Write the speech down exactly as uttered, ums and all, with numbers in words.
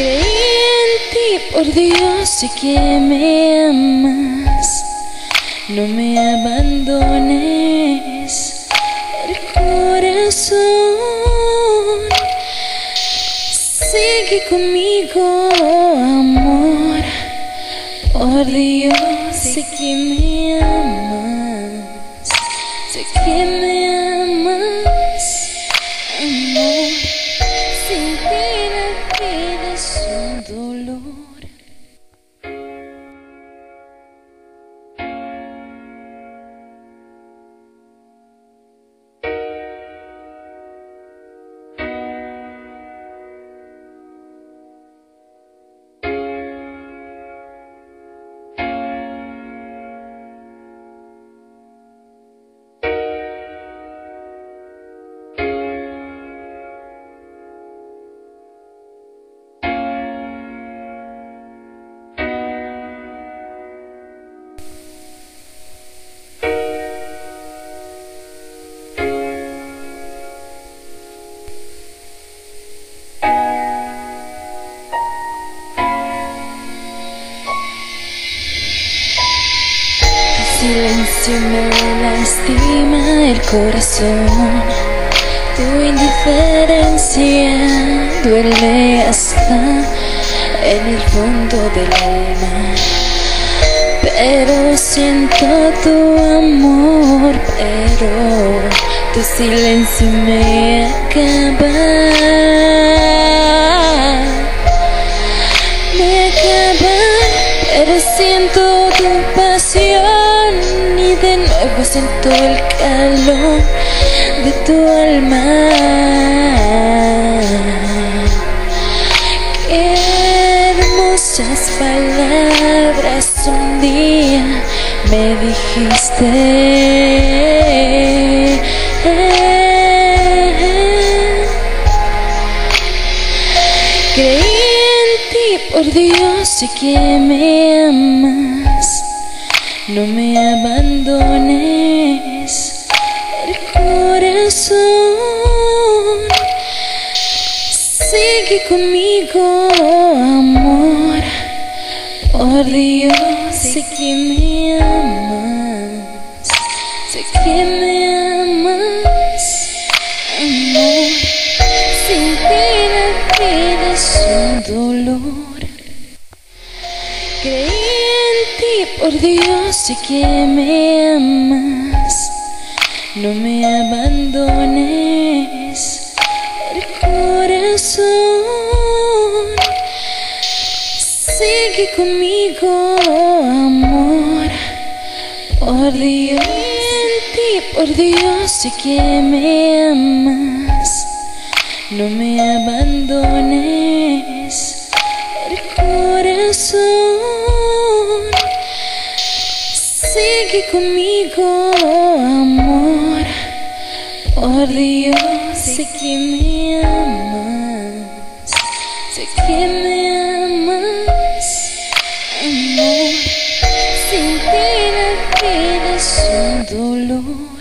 Creí en ti, por Dios, sé que me amas. No me abandones el corazón. Sigue conmigo, amor. Por Dios, sé que me amas. Sé que me amas, amor. Sin ti la vida es un dolor. Silencio me lastima el corazón. Tu indiferencia duele hasta en el fondo del alma. Pero siento tu amor, pero tu silencio me acaba. Me acaba, pero siento tu pasión y de nuevo siento el calor de tu alma. Qué hermosas palabras un día me dijiste. Creí en ti, por Dios, sé que me amas. No me abandones el corazón. Sigue conmigo, amor. Por Dios, sé que me amas. Sé que me amas, amor. Sin ti la vida es un dolor. Creí en ti, por Dios, sé que me amas. No me abandones el corazón. Sigue conmigo, amor. Por Dios, en ti, por Dios, sé que me amas. No me abandones el corazón. Sigue conmigo, amor. Por Dios, sé que me amas. Sé que me amas, amor. Sin ti la vida es un dolor.